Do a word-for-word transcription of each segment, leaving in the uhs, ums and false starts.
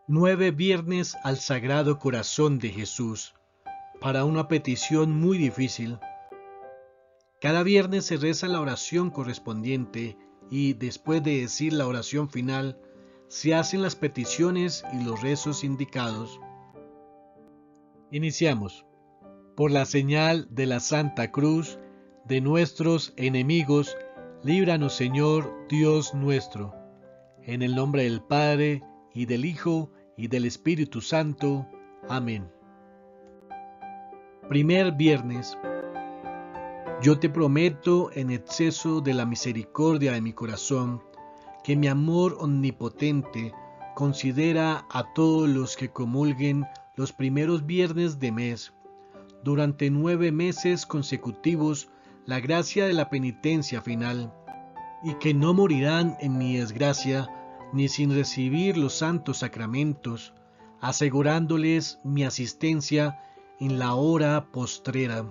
Nueve viernes al Sagrado Corazón de Jesús, para una petición muy difícil. Cada viernes se reza la oración correspondiente y, después de decir la oración final, se hacen las peticiones y los rezos indicados. Iniciamos. Por la señal de la Santa Cruz de nuestros enemigos, líbranos, Señor Dios nuestro. En el nombre del Padre, y del Hijo, y del Espíritu Santo. Amén. Primer viernes. Yo te prometo, en exceso de la misericordia de mi corazón, que mi amor omnipotente considera a todos los que comulguen los primeros viernes de mes, durante nueve meses consecutivos, la gracia de la penitencia final, y que no morirán en mi desgracia, ni sin recibir los santos sacramentos, asegurándoles mi asistencia en la hora postrera.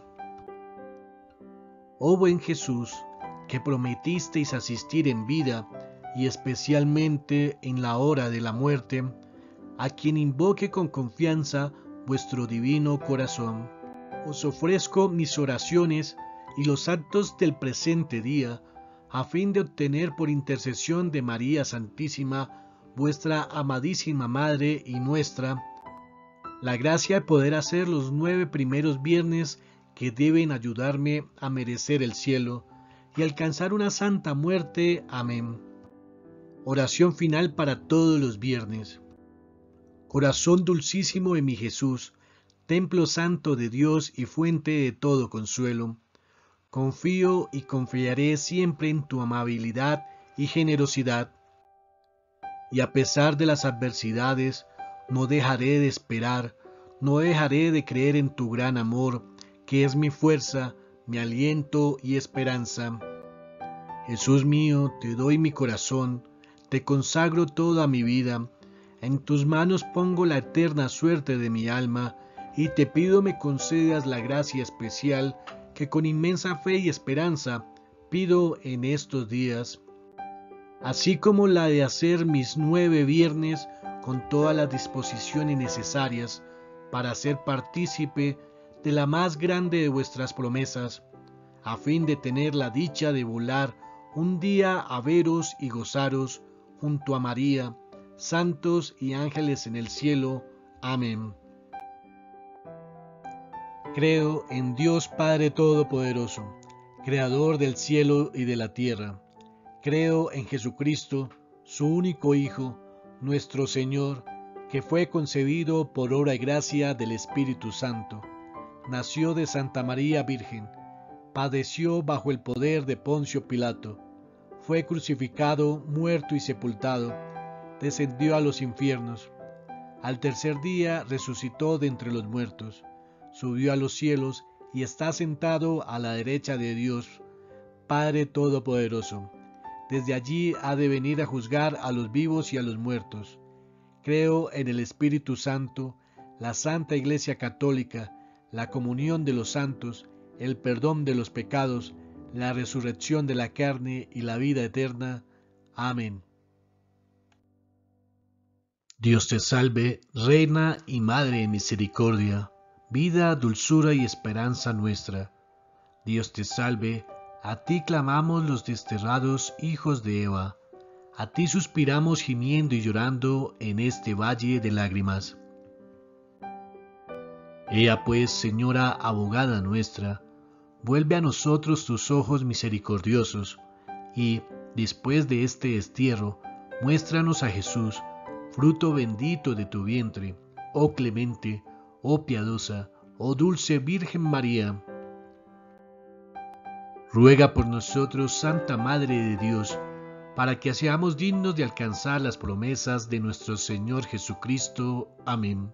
Oh buen Jesús, que prometisteis asistir en vida, y especialmente en la hora de la muerte, a quien invoque con confianza vuestro divino corazón. Os ofrezco mis oraciones y los actos del presente día, a fin de obtener por intercesión de María Santísima, vuestra amadísima Madre y nuestra, la gracia de poder hacer los nueve primeros viernes que deben ayudarme a merecer el cielo y alcanzar una santa muerte. Amén. Oración final para todos los viernes. Corazón dulcísimo de mi Jesús, templo santo de Dios y fuente de todo consuelo, confío y confiaré siempre en tu amabilidad y generosidad, y a pesar de las adversidades, no dejaré de esperar, no dejaré de creer en tu gran amor, que es mi fuerza, mi aliento y esperanza. Jesús mío, te doy mi corazón, te consagro toda mi vida, en tus manos pongo la eterna suerte de mi alma, y te pido me concedas la gracia especial que con inmensa fe y esperanza pido en estos días, así como la de hacer mis nueve viernes con todas las disposiciones necesarias para ser partícipe de la más grande de vuestras promesas, a fin de tener la dicha de volar un día a veros y gozaros junto a María, santos y ángeles en el cielo. Amén. Creo en Dios Padre Todopoderoso, Creador del cielo y de la tierra. Creo en Jesucristo, su único Hijo, nuestro Señor, que fue concebido por obra y gracia del Espíritu Santo. Nació de Santa María Virgen, padeció bajo el poder de Poncio Pilato, fue crucificado, muerto y sepultado, descendió a los infiernos. Al tercer día resucitó de entre los muertos, subió a los cielos y está sentado a la derecha de Dios, Padre Todopoderoso. Desde allí ha de venir a juzgar a los vivos y a los muertos. Creo en el Espíritu Santo, la Santa Iglesia Católica, la comunión de los santos, el perdón de los pecados, la resurrección de la carne y la vida eterna. Amén. Dios te salve, Reina y Madre de misericordia, vida, dulzura y esperanza nuestra. Dios te salve, a ti clamamos los desterrados hijos de Eva, a ti suspiramos gimiendo y llorando en este valle de lágrimas. Ea pues, Señora abogada nuestra, vuelve a nosotros tus ojos misericordiosos, y, después de este destierro, muéstranos a Jesús, fruto bendito de tu vientre, oh clemente, oh piadosa, oh dulce Virgen María. Ruega por nosotros, Santa Madre de Dios, para que seamos dignos de alcanzar las promesas de nuestro Señor Jesucristo. Amén.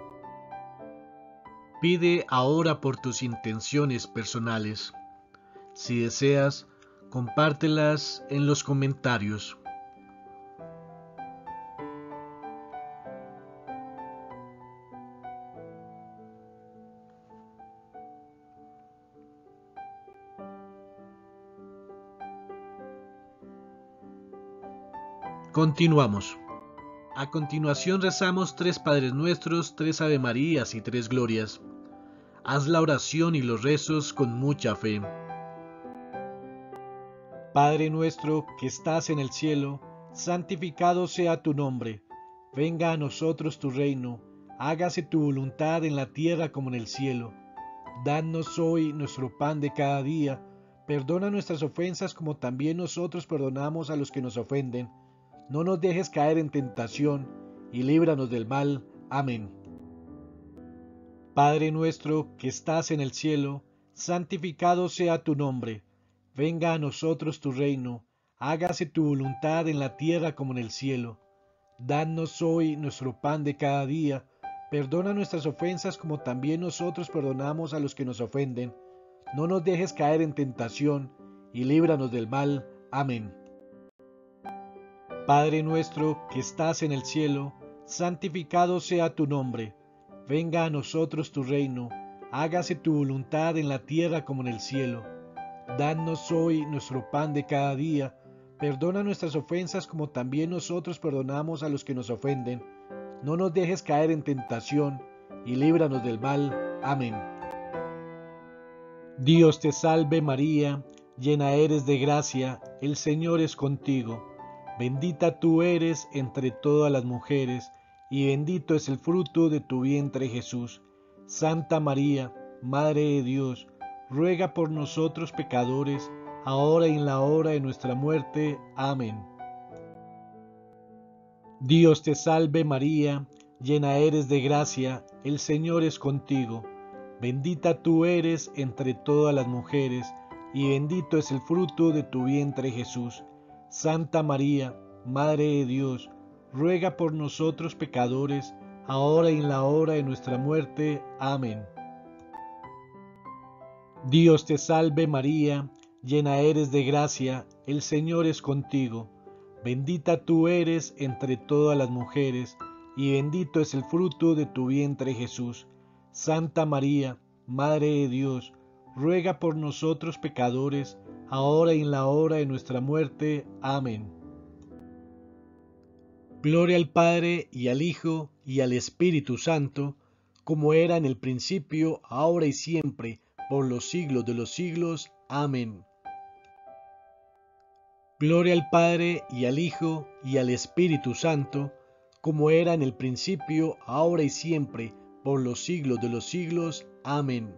Pide ahora por tus intenciones personales. Si deseas, compártelas en los comentarios. Continuamos. A continuación rezamos tres Padres Nuestros, tres Ave Marías y tres Glorias. Haz la oración y los rezos con mucha fe. Padre nuestro que estás en el cielo, santificado sea tu nombre. Venga a nosotros tu reino, hágase tu voluntad en la tierra como en el cielo. Danos hoy nuestro pan de cada día, perdona nuestras ofensas como también nosotros perdonamos a los que nos ofenden. No nos dejes caer en tentación, y líbranos del mal. Amén. Padre nuestro que estás en el cielo, santificado sea tu nombre. Venga a nosotros tu reino, hágase tu voluntad en la tierra como en el cielo. Danos hoy nuestro pan de cada día, perdona nuestras ofensas como también nosotros perdonamos a los que nos ofenden. No nos dejes caer en tentación, y líbranos del mal. Amén. Padre nuestro que estás en el cielo, santificado sea tu nombre. Venga a nosotros tu reino, hágase tu voluntad en la tierra como en el cielo. Danos hoy nuestro pan de cada día, perdona nuestras ofensas como también nosotros perdonamos a los que nos ofenden. No nos dejes caer en tentación, y líbranos del mal. Amén. Dios te salve María, llena eres de gracia, el Señor es contigo. Bendita tú eres entre todas las mujeres, y bendito es el fruto de tu vientre Jesús. Santa María, Madre de Dios, ruega por nosotros pecadores, ahora y en la hora de nuestra muerte. Amén. Dios te salve María, llena eres de gracia, el Señor es contigo. Bendita tú eres entre todas las mujeres, y bendito es el fruto de tu vientre Jesús. Santa María, Madre de Dios, ruega por nosotros pecadores, ahora y en la hora de nuestra muerte. Amén. Dios te salve María, llena eres de gracia, el Señor es contigo. Bendita tú eres entre todas las mujeres, y bendito es el fruto de tu vientre Jesús. Santa María, Madre de Dios, ruega por nosotros pecadores, ahora y en la hora de nuestra muerte. Amén. Gloria al Padre, y al Hijo, y al Espíritu Santo, como era en el principio, ahora y siempre, por los siglos de los siglos. Amén. Gloria al Padre, y al Hijo, y al Espíritu Santo, como era en el principio, ahora y siempre, por los siglos de los siglos. Amén.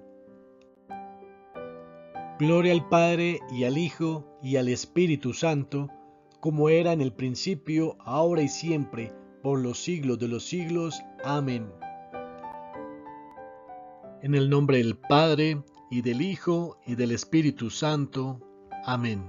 Gloria al Padre, y al Hijo, y al Espíritu Santo, como era en el principio, ahora y siempre, por los siglos de los siglos. Amén. En el nombre del Padre, y del Hijo, y del Espíritu Santo. Amén.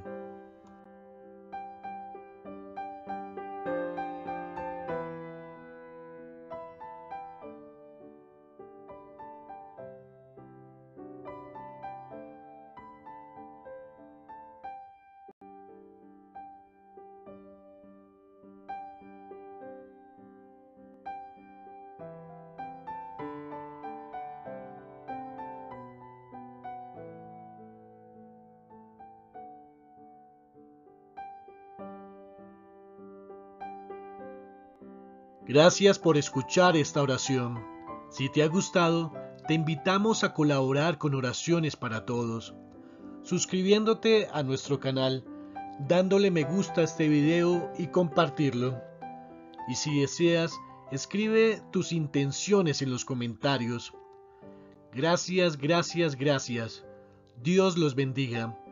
Gracias por escuchar esta oración. Si te ha gustado, te invitamos a colaborar con Oraciones para Todos, suscribiéndote a nuestro canal, dándole me gusta a este video y compartirlo. Y si deseas, escribe tus intenciones en los comentarios. Gracias, gracias, gracias. Dios los bendiga.